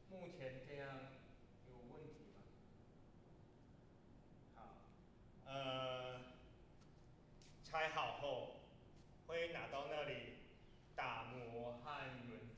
目前这样有问题吗？ 好，拆好后会拿到那里打磨和原